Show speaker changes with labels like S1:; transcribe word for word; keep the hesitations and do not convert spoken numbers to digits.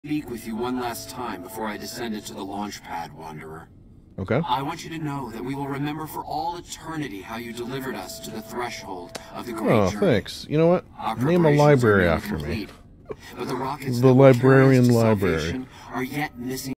S1: speak with you one last time before I descended to the launch pad, Wanderer.
S2: Okay.
S1: I want you to know that we will remember for all eternity how you delivered us to the threshold of the great
S2: Oh,
S1: journey.
S2: thanks. You know what?
S1: Our
S2: Name a
S1: preparations
S2: library
S1: are nearly
S2: after me.
S1: complete, but the rockets
S2: The
S1: that will carry us
S2: Librarian
S1: to
S2: Library.
S1: salvation are yet missing.